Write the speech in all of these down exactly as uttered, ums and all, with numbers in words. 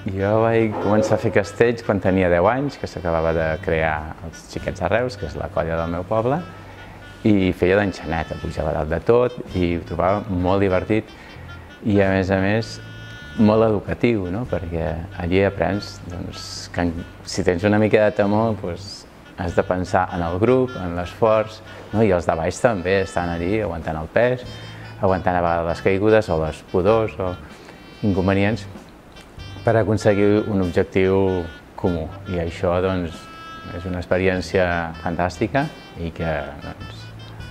Jo vaig començar a fer castells quan tenia deu anys, que s'acabava de crear els Xiquets de Reus, que és la colla del meu poble, i feia d'enxaneta, pujava dalt de tot i ho trobava molt divertit i, a més a més, molt educatiu, no? Perquè allí aprens doncs, que si tens una mica de temor doncs, has de pensar en el grup, en l'esforç, no? I els de baix també estan allí aguantant el pes, aguantant a vegades les caigudes o les pudors o inconvenients per aconseguir un objectiu comú. I això doncs, és una experiència fantàstica i que doncs,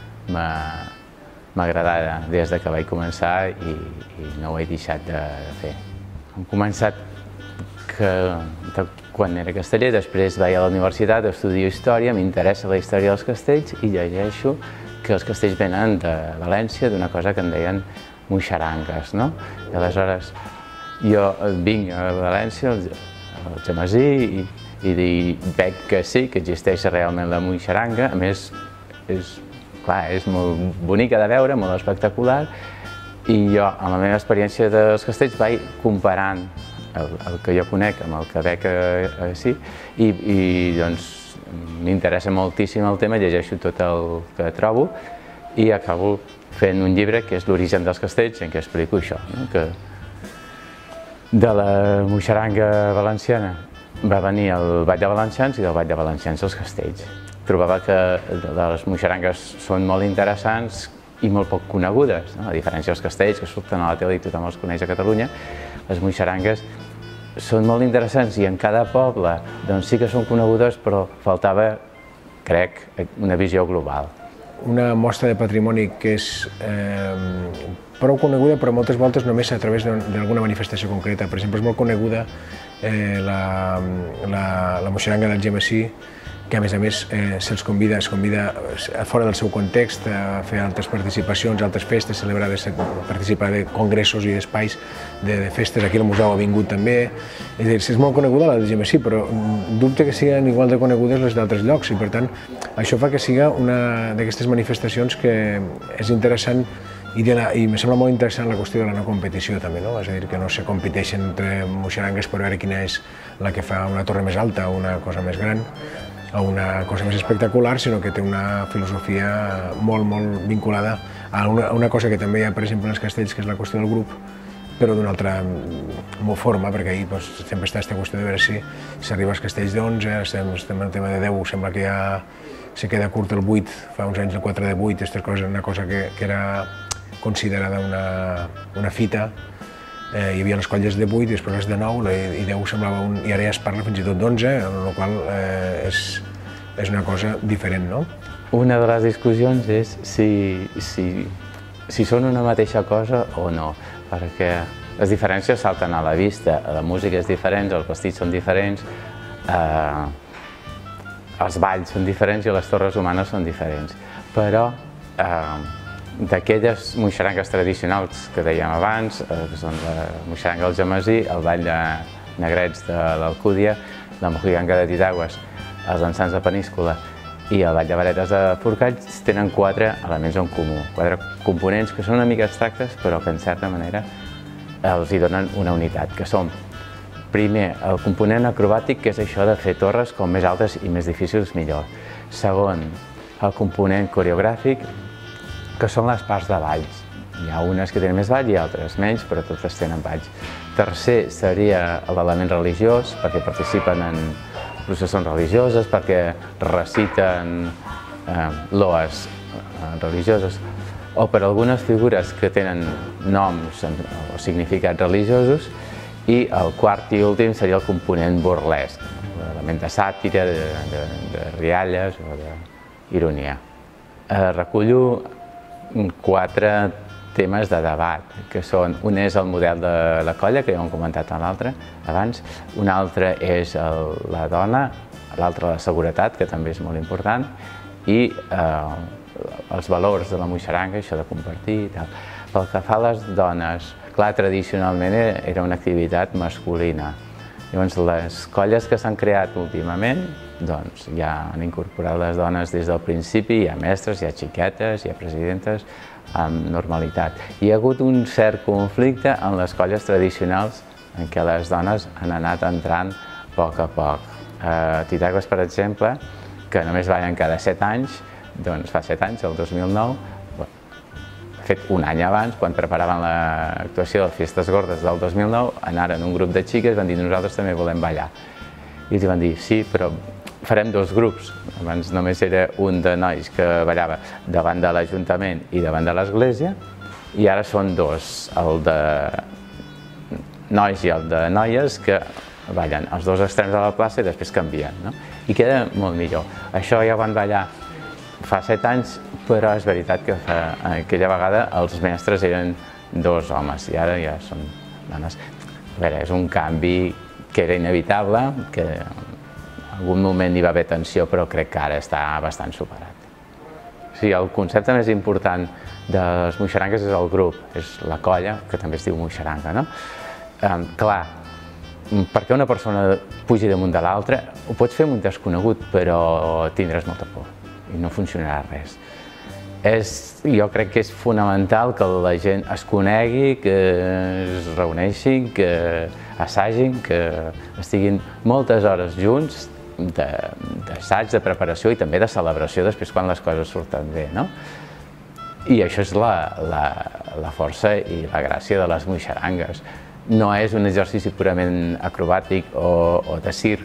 m'ha agradat des que vaig començar i, i no ho he deixat de, de fer. Hem començat que, de, quan era casteller, després vaig a la universitat, estudio història, m'interessa la història dels castells i llegeixo que els castells venen de València, d'una cosa que en deien moixarangues, no? I aleshores jo vinc a València, al Algemesí, i, i veig que sí, que existeix realment la moixaranga. A més, és, clar, és molt bonica de veure, molt espectacular, i jo, amb la meva experiència dels castells, vaig comparant el, el que jo conec amb el que veig així, i, i doncs m'interessa moltíssim el tema, llegeixo tot el que trobo i acabo fent un llibre que és l'origen dels castells, en què explico això, no? Que de la moixaranga valenciana va venir el Ball de Valencians i del Ball de Valencians els castells. Trobava que les moixarangues són molt interessants i molt poc conegudes, no? A diferència dels castells que surten a la tele i tothom els coneix a Catalunya, les moixarangues són molt interessants i en cada poble doncs, sí que són conegudes, però faltava, crec, una visió global. Una mostra de patrimoni que és eh, prou coneguda, però moltes voltes només a través d'alguna manifestació concreta. Per exemple, és molt coneguda eh, la, la, la moixaranga d'Algemesí, que a més a més eh, se'ls convida, es convida fora del seu context a fer altres participacions, altres festes, celebrar, participar de congressos i d'espais de, de festes. Aquí el museu ha vingut també. És a dir, és molt coneguda la d'Algemesí, però dubte que siguin igual de conegudes les d'altres llocs i per tant això fa que siga una d'aquestes manifestacions que és interessant i, de la, i em sembla molt interessant la qüestió de la no competició també, no? És a dir, que no se competeixen entre moixarangues per veure quina és la que fa una torre més alta o una cosa més gran o una cosa més espectacular, sinó que té una filosofia molt, molt vinculada a una, a una cosa que també hi ha, per exemple, en els castells, que és la qüestió del grup, però d'una altra forma, perquè ahir doncs, sempre està aquesta qüestió de veure si s'arriba als castells d'onze, estem, estem en el tema de deu, sembla que ja se queda curt el vuit, fa uns anys el quatre de vuit, aquesta cosa, una cosa que, que era considerada una, una fita. Eh, hi havia les colles de vuit i després les de nou, i deu semblava un... i ara ja es parla fins i tot d'onze, amb la qual cosa eh, és, és una cosa diferent, no? Una de les discussions és si, si, si són una mateixa cosa o no, perquè les diferències salten a la vista, la música és diferent, els vestits són diferents, eh, els balls són diferents i les torres humanes són diferents, però eh, d'aquelles moixarangues tradicionals que dèiem abans, que són la moixaranga del Algemesí, el ball de negrets de l'Alcúdia, la mojiganga de Titaigües, els dansants de Peníscola i el ball de varetes de Forcalls tenen quatre elements en comú, quatre components que són una mica abstractes però que en certa manera els hi donen una unitat, que són primer el component acrobàtic, que és això de fer torres com més altes i més difícils millor. Segon, el component coreogràfic, que són les parts de balls. Hi ha unes que tenen més ball i altres menys, però totes tenen balls. Tercer seria l'element religiós, perquè participen en processons religioses, perquè reciten eh, loes eh, religioses, o per algunes figures que tenen noms o significats religiosos, i el quart i últim seria el component burlesc, l'element de sàtira, de, de, de rialles o d'ironia. Eh, recullo quatre temes de debat, que són, un és el model de la colla, que ja ho hem comentat en l'altre abans, un altre és el, la dona, l'altre la seguretat, que també és molt important, i eh, els valors de la moixaranga, això de compartir i tal. Pel que fa a les dones, clar, tradicionalment era una activitat masculina. Llavors, les colles que s'han creat últimament, doncs ja han incorporat les dones des del principi, hi ha mestres, hi ha xiquetes, hi ha presidentes, amb normalitat. Hi ha hagut un cert conflicte en les colles tradicionals en què les dones han anat entrant a poc a poc. A Titaigües, per exemple, que només ballen cada set anys, doncs fa set anys, el dos mil nou, fet un any abans, quan preparaven l'actuació de Festes Gordes del dos mil nou, anaren un grup de xiques i van dir nosaltres també volem ballar. I els van dir sí, però farem dos grups. Abans només era un de nois que ballava davant de l'Ajuntament i davant de l'Església, i ara són dos, el de nois i el de noies, que ballen als dos extrems de la plaça i després canvien, no? I queda molt millor. Això ja van ballar fa set anys, però és veritat que fa, aquella vegada els mestres eren dos homes i ara ja són dones. A veure, és un canvi que era inevitable, que en algun moment hi va haver tensió, però crec que ara està bastant superat. Sí, el concepte més important de les moixerangues és el grup, és la colla, que també es diu moixeranga, no? Eh, clar, perquè una persona pugi damunt de l'altra, ho pots fer amb un desconegut, però tindràs molta por i no funcionarà res. És, jo crec que és fonamental que la gent es conegui, que es reuneixin, que assagin, que estiguin moltes hores junts d'assaig, de preparació i també de celebració després quan les coses surten bé, no? I això és la, la, la força i la gràcia de les moixerangues. No és un exercici purament acrobàtic o, o de circ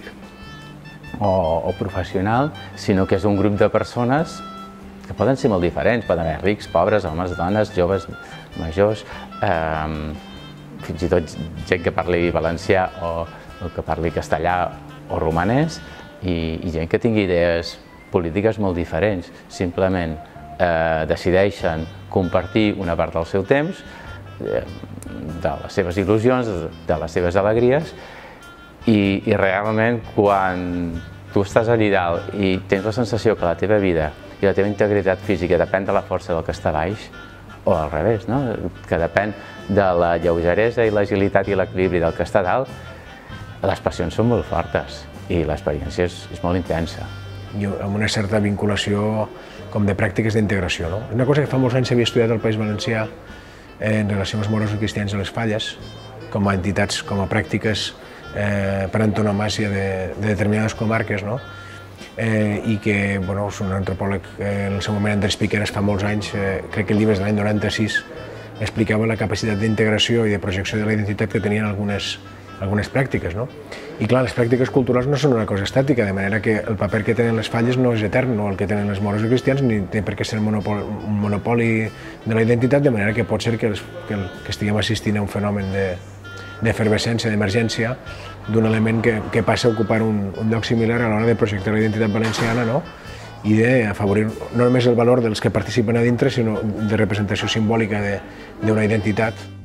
o, o professional, sinó que és un grup de persones que poden ser molt diferents, poden haver rics, pobres, homes, dones, joves, majors, eh, fins i tot gent que parli valencià o, o que parli castellà o romanès, i, i gent que tingui idees polítiques molt diferents. Simplement eh, decideixen compartir una part del seu temps, eh, de les seves il·lusions, de les seves alegries, i, i realment quan tu estàs allà dalt i tens la sensació que la teva vida i la teva integritat física depèn de la força del que està baix, o al revés, no? Que depèn de la lleugeresa i l'agilitat i l'equilibri del que està dalt, les passions són molt fortes i l'experiència és, és molt intensa. I amb una certa vinculació com de pràctiques d'integració, no? Una cosa que fa molts anys havia estudiat al País Valencià en relació amb els moros i cristians a les falles, com a entitats, com a pràctiques eh, per antonomàsia de, de determinades comarques, no? Eh, i que, bueno, és un antropòleg, eh, en el seu moment Andrés Piqueras, fa molts anys, eh, crec que el llibre és de l'any noranta-sis, explicava la capacitat d'integració i de projecció de la identitat que tenien algunes, algunes pràctiques, no? I clar, les pràctiques culturals no són una cosa estàtica, de manera que el paper que tenen les falles no és etern, no el que tenen els moros i cristians, ni té per què ser un monopoli, un monopoli de la identitat, de manera que pot ser que, els, que, el, que estiguem assistint a un fenomen de, d'efervescència, d'emergència, d'un element que, que passa a ocupar un, un lloc similar a l'hora de projectar la identitat valenciana, no? I d'afavorir no només el valor dels que participen a dintre, sinó de representació simbòlica d'una identitat.